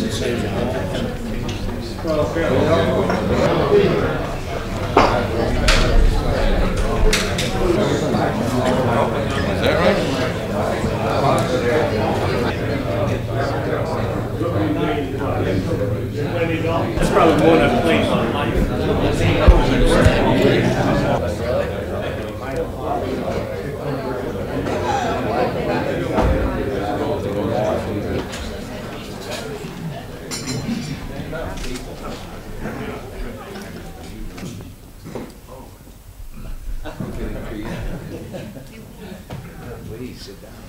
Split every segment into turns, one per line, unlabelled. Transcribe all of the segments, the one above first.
That's probably more than playing on life.
Please sit down.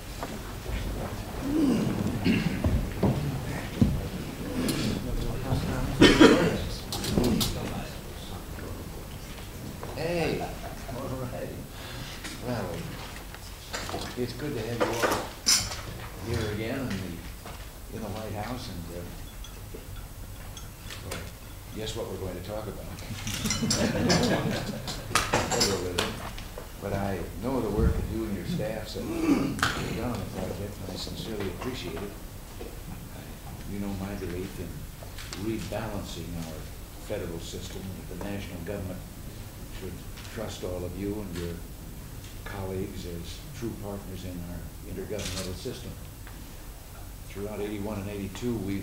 Hey, all right. Well, it's good to have you all here again in the White House, and well, guess what we're going to talk about? But I know the work that you and your staffs have done on the project, and I sincerely appreciate it. You know my belief in rebalancing our federal system, that the national government should trust all of you and your colleagues as true partners in our intergovernmental system. Throughout 81 and 82, we've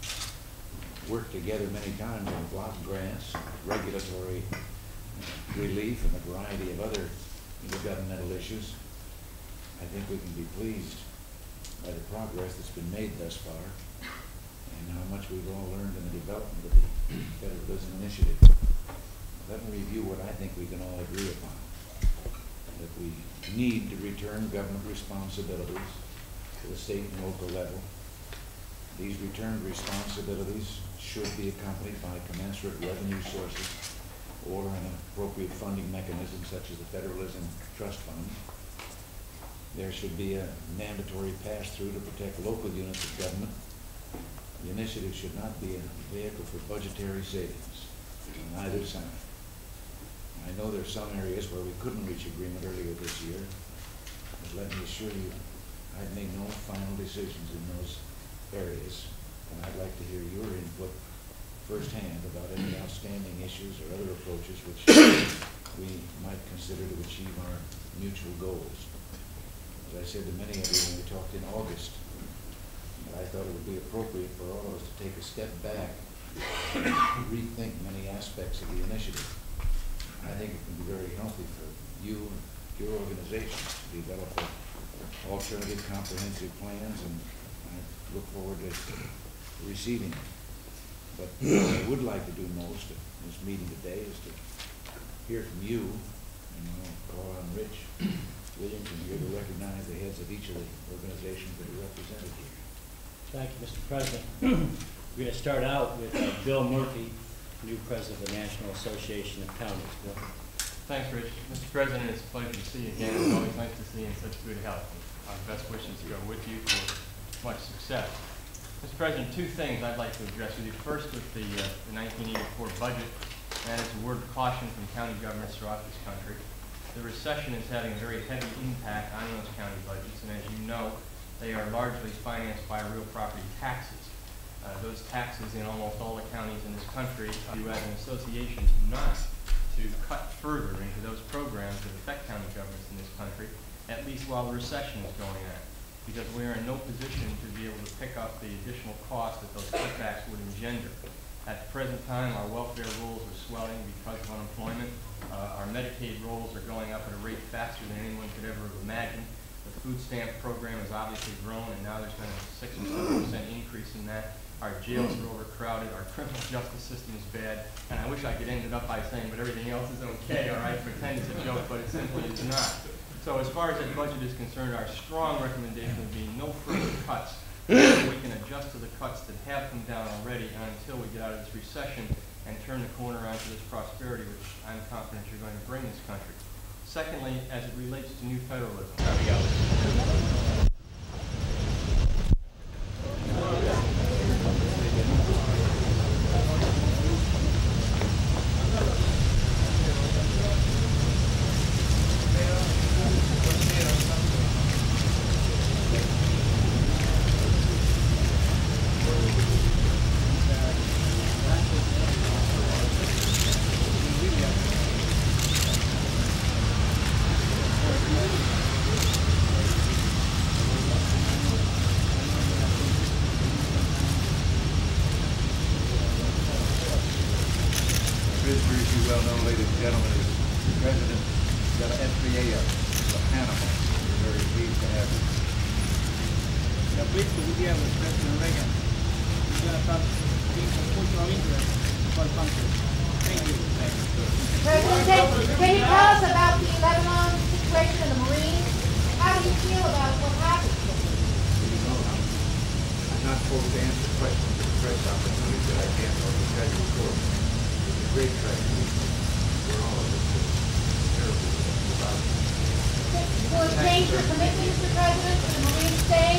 worked together many times on block grants, regulatory relief, and a variety of other intergovernmental issues. I think we can be pleased by the progress that's been made thus far and how much we've all learned in the development of the Federalism Initiative. Let me review what I think we can all agree upon. That we need to return government responsibilities to the state and local level. These returned responsibilities should be accompanied by commensurate revenue sources or an appropriate funding mechanism such as the Federalism Trust Fund. There should be a mandatory pass-through to protect local units of government. The initiative should not be a vehicle for budgetary savings on either side. I know there are some areas where we couldn't reach agreement earlier this year, but let me assure you, I've made no final decisions in those areas, and I'd like to hear your input firsthand about any outstanding issues or other approaches which we might consider to achieve our mutual goals. As I said to many of you when we talked in August, I thought it would be appropriate for all of us to take a step back and rethink many aspects of the initiative. I think it can be very healthy for you and your organization to develop alternative comprehensive plans, and I look forward to receiving it. But what I would like to do most in this meeting today is to hear from you, and I'll call on Rich Williams and here to recognize the heads of each of the organizations that are represented here.
Thank you, Mr. President. We're going to start out with Bill Murphy, new president of the National Association of Counties. Bill.
Thanks, Rich. Mr. President, it's a pleasure to see you again. It's always nice to see you in such good health. Our best wishes go with you for much success. Mr. President, two things I'd like to address with you. First, with the 1984 budget, and that is a word of caution from county governments throughout this country. The recession is having a very heavy impact on those county budgets, and as you know, they are largely financed by real property taxes. Those taxes in almost all the counties in this country, you as an association not to cut further into those programs that affect county governments in this country, at least while the recession is going on, because we are in no position to be able to pick up the additional cost that those cutbacks would engender. At the present time, our welfare rolls are swelling because of unemployment. Our Medicaid rolls are going up at a rate faster than anyone could ever have imagined. The food stamp program has obviously grown, and now there's been a 6 or 7% increase in that. Our jails are overcrowded, our criminal justice system is bad, and I wish I could end it up by saying, but everything else is okay, all right, pretend it's a joke, but it simply is not. So as far as that budget is concerned, our strong recommendation would be no further cuts. We can adjust to the cuts that have come down already until we get out of this recession and turn the corner onto this prosperity, which I'm confident you're going to bring this country. Secondly, as it relates to new federalism. There we go.
gentleman is President de la SBA of Panama. We're very pleased to have you.
We are pleased to be here with President Reagan. We're going to talk things of cultural interest for our country. Thank you.
President, can you tell us about the Lebanon situation in the Marines? How do you feel about what happened?
You know, I'm not supposed to answer questions at the press opportunity that I can't on the federal court. It's a great tragedy for all of us. It's terrible about it.
Will it change your commitment, Mr. President, to the Marines staying